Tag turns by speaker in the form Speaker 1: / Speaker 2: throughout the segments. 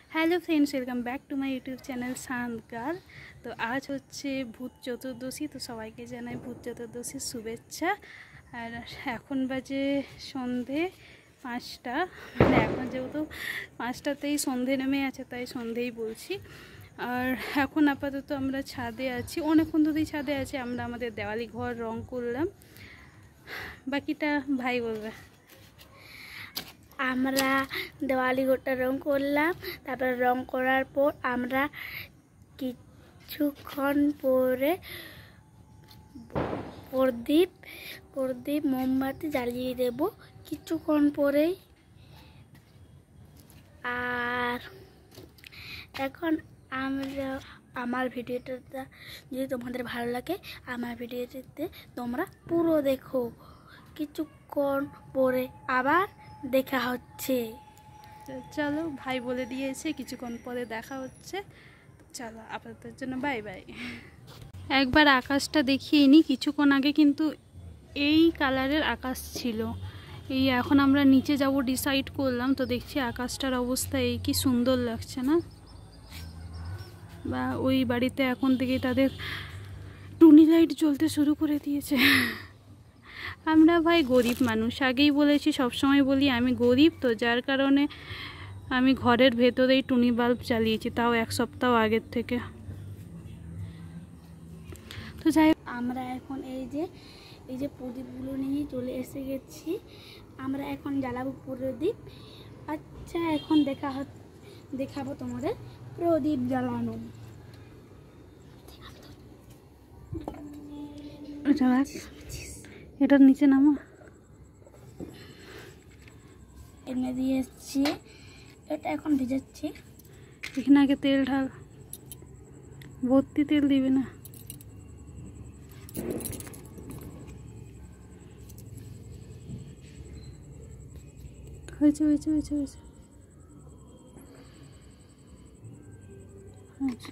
Speaker 1: Hello friends, welcome back to my YouTube channel Shantkar. तो आज হচ্ছে ভূত চতুর্দশী। তো সবাইকে জানাই ভূত চতুর্দশীর শুভেচ্ছা। আর এখন বাজে সন্ধে 5টা, মানে এখন যেহেতু 5টাতেই সন্ধে নেমে আছে তাই সন্ধেই বলছি। আর এখন আপাতত আমরা ছাদে আছি, অনেকক্ষণ ধরেই ছাদে আছি। আমরা আমাদের দেওয়ালি ঘর রং করলাম, বাকিটা ভাই বলবে।
Speaker 2: আমরা দেওয়ালি ঘরটা রং করলাম, তারপর রং করার পর আমরা কিছুক্ষণ পরে প্রদীপ মোমবাতি জ্বালিয়ে দেব কিছুক্ষণ পরেই। আর এখন আমার ভিডিওটা যদি তোমাদের ভালো লাগে, আমার ভিডিওটিতে তোমরা পুরো দেখো। কিছুক্ষণ পরে আবার দেখা হচ্ছে।
Speaker 1: চলো, ভাই বলে দিয়েছে কিছুক্ষণ পরে দেখা হচ্ছে। চলো, আপাতত জন্য বাই বাই। একবার আকাশটা দেখিয়ে নিই। কিছুক্ষণ আগে কিন্তু এই কালারের আকাশ ছিল। এই এখন আমরা নিচে যাব ডিসাইড করলাম, তো দেখছি আকাশটার অবস্থা এই কি সুন্দর লাগছে না? বা ওই বাড়িতে এখন থেকে তাদের টুনি লাইট জ্বলতে শুরু করে দিয়েছে। আমরা ভাই গরিব মানুষ, আগেই বলেছি, সবসময় বলি আমি গরিব, তো যার কারণে আমি ঘরের ভেতরেই টুনি বাল্ব চালিয়েছি, তাও 1 সপ্তাহ আগের থেকে। তো যাই,
Speaker 2: আমরা এখন এই যে প্রদীপগুলো নিয়ে চলে এসে গেছি। আমরা এখন জ্বালাবো প্রদীপ। আচ্ছা, এখন দেখাবো তোমাদের প্রদীপ জ্বালানো।
Speaker 1: এটার নিচে নামা
Speaker 2: এনে দিয়েছি, এটা এখন ভিজাচ্ছি।
Speaker 1: এখানে আগে তেল ঢাল, ভর্তি তেল দিবে না। হয়েছে হয়েছে হয়েছে হয়েছে। আচ্ছা,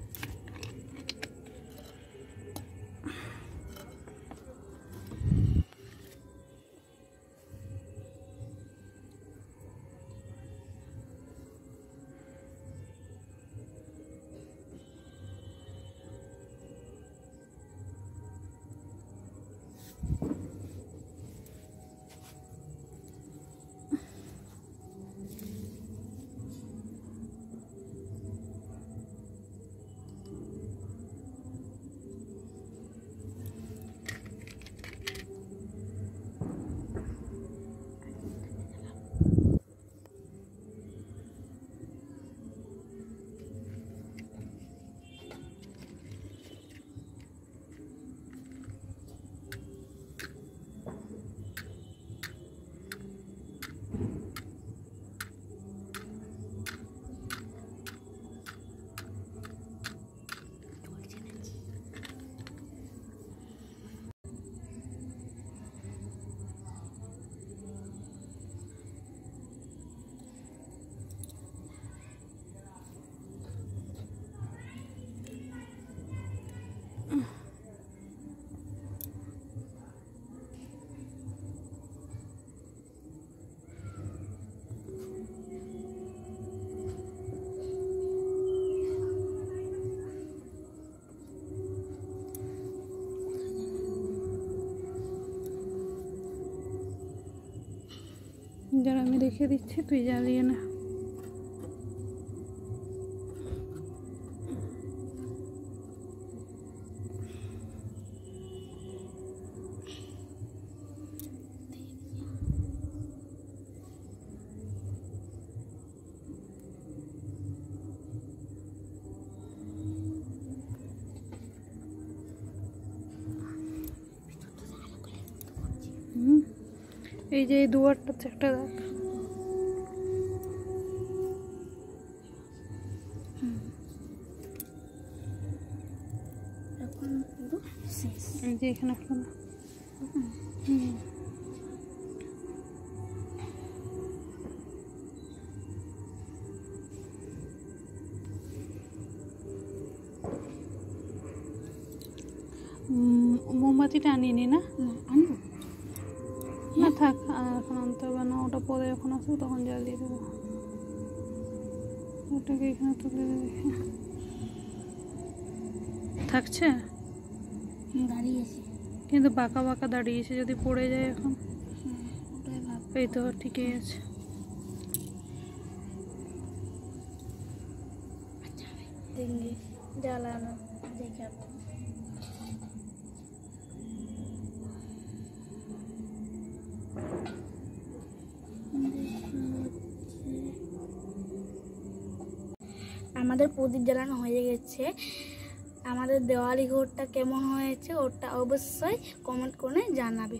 Speaker 1: যারা আমি রেখে দিচ্ছি, তুই জ্বালিয়ে না। এই যে এই দুয়ারটাতে একটা দেখ। এই যে এখানে একটা মোমবাতিটা আনিনি না?
Speaker 2: আনবো
Speaker 1: না, থাক, এখন আনতে হবে না, ওটা পরে যখন আসবো তখন জ্বালিয়ে দেবো। এটাকে এখানে তুলে দেখি থাকছে,
Speaker 2: দাঁড়িয়েছি
Speaker 1: কিন্তু বাঁকা বাঁকা দাঁড়িয়েছে, যদি পড়ে যায় এখন।
Speaker 2: ওটাই ভাব।
Speaker 1: এই তো ঠিকই আছে।
Speaker 2: দেখি জ্বালানো দেখাবো। আমাদের প্রদীপ জ্বালানো হয়ে গেছে। আমাদের দেওয়ালি ঘরটা কেমন হয়েছে ওটা অবশ্যই কমেন্ট করে জানাবে।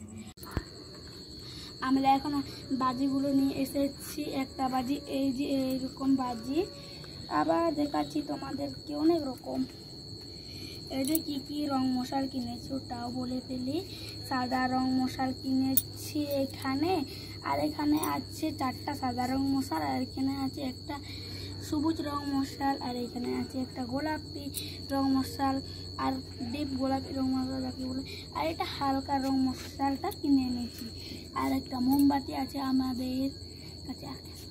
Speaker 2: আমরা এখন বাজিগুলো নিয়ে এসেছি, একটা বাজি এই যে এইরকম বাজি, আবার দেখাচ্ছি তোমাদেরকে অনেক রকম। এই যে কী কী রং মশাল কিনেছি ওটাও বলে ফেলি। সাদা রং মশাল কিনেছি এখানে, আর এখানে আছে 4টা সাদা রং মশাল, আর এখানে আছে একটা সবুজ রং মশাল, আর এখানে আছে একটা গোলাপি রং মশাল, আর ডিপ গোলাপি রং মশাল যাকে বলে, আর এটা হালকা রং মশালটা কিনে এনেছি। আর একটা মোমবাতি আছে আমাদের কাছে।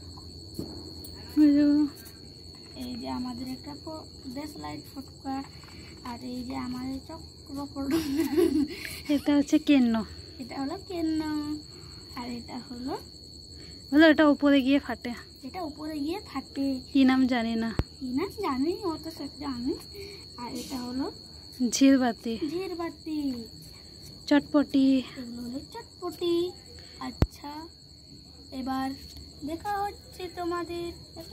Speaker 2: এই যে আমাদের একটা দেশ লাইট ফটকা, আর এই যে আমাদের চক্র
Speaker 1: এটা হচ্ছে কেন্ন,
Speaker 2: এটা হলো কেন্ন, আর এটা হলো
Speaker 1: এটা উপরে গিয়ে ফাটে।
Speaker 2: এটা উপরে গিয়ে ফাটে,
Speaker 1: কি নাম জানি না,
Speaker 2: কি না জানি, ও তো সব জানি। আর এটা হলো
Speaker 1: ঝিরবাতি,
Speaker 2: ঝিরবাতি,
Speaker 1: চটপটি,
Speaker 2: এগুলো হলো চটপটি। আচ্ছা, এবার দেখা হচ্ছে তোমাদের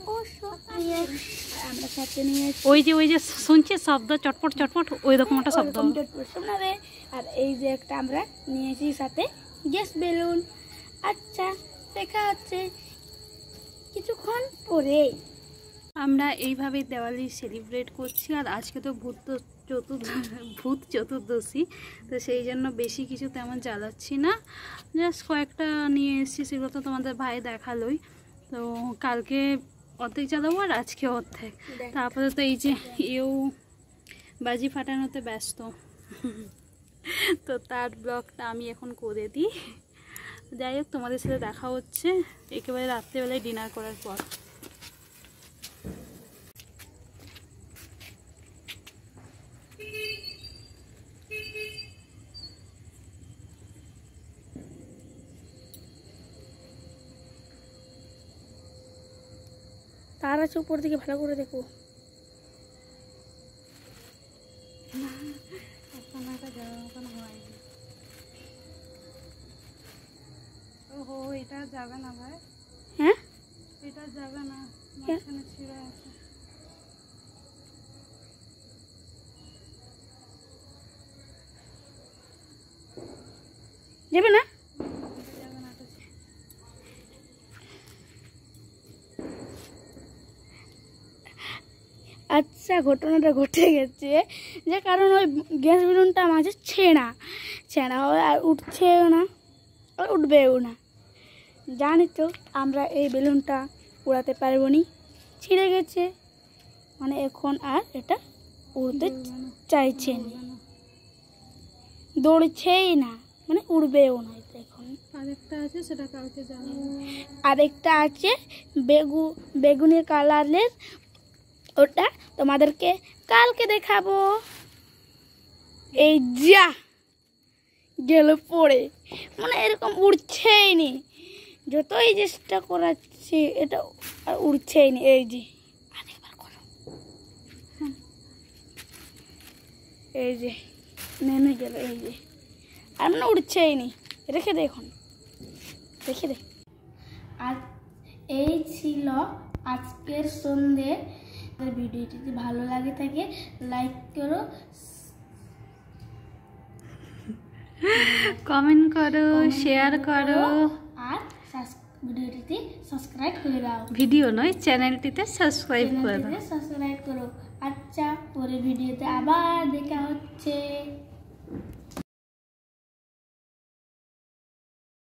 Speaker 2: আমরা সাথে নিয়ে
Speaker 1: ওই যে শুনছি শব্দ চটপট চটপট, ওই রকম একটা শব্দ
Speaker 2: শোনাবে। আর এই যে একটা আমরা নিয়েছি সাথে গ্যাস বেলুন। আচ্ছা, দেখা হচ্ছে কিছুক্ষণ পরে।
Speaker 1: আমরা এইভাবেই দেওয়ালি সেলিব্রেট করছি। আর আজকে তো ভূত চতুর্দশী, তো সেই জন্য বেশি কিছু তেমন জ্বালাচ্ছি না, জাস্ট কয়েকটা নিয়ে এসেছি, সেগুলো তো তোমাদের ভাই দেখালোই। তো কালকে অর্ধেক জ্বালাবো আর আজকে অর্ধেক। তারপরে তো এই যে এও বাজি ফাটানোতে ব্যস্ত, তো তার ব্লগটা আমি এখন করে দিই। যাই হোক, তোমাদের সাথে দেখা হচ্ছে একেবারে রাত্রেবেলায় ডিনার করার পর।
Speaker 2: তার আছে উপর দিকে, ভালো করে দেখো।
Speaker 1: ওহো, এটা যাবে না ভাই।
Speaker 2: হ্যাঁ,
Speaker 1: এটা যাবে না, মাঝখানে ছিঁড়ে আছে।
Speaker 2: যাবে না। আচ্ছা, ঘটনাটা ঘটে গেছে যে কারণ ওই গ্যাস বেলুনটা মাঝে ছেঁড়া হয়, আর উঠছেও না, আর উঠবেও না। জানি তো আমরা এই বেলুনটা উড়াতে পারবো নি, ছিঁড়ে গেছে, মানে এখন আর এটা উড়তে চাইছে না, দৌড়ছেই না, মানে উড়বেও না। এখন
Speaker 1: আরেকটা আছে, সেটা কালকে জ্বালাবো।
Speaker 2: আরেকটা আছে বেগুনি কালারের, ওটা তোমাদেরকে কালকে দেখাবো। এই যা গেল পড়ে, মানে এরকম উড়ছেই নি, যতই চেষ্টা করাচ্ছি এটা আর উড়ছেই নি। এই যে আরেকবার করো, এই যে নেমে গেল, এই যে আর মানে উড়ছেই নি। রেখে দে, এখন রেখে দে। আর এই ছিল আজকের সন্ধে। ভিডিওটি যদি ভালো লাগে থাকে লাইক করো,
Speaker 1: কমেন্ট করো, শেয়ার করো,
Speaker 2: আর ভিডিওটিতে সাবস্ক্রাইব করে দাও।
Speaker 1: ভিডিও নয়, চ্যানেলটিতে সাবস্ক্রাইব করে দাও।
Speaker 2: আচ্ছা, পরে ভিডিওতে আবার দেখা হচ্ছে।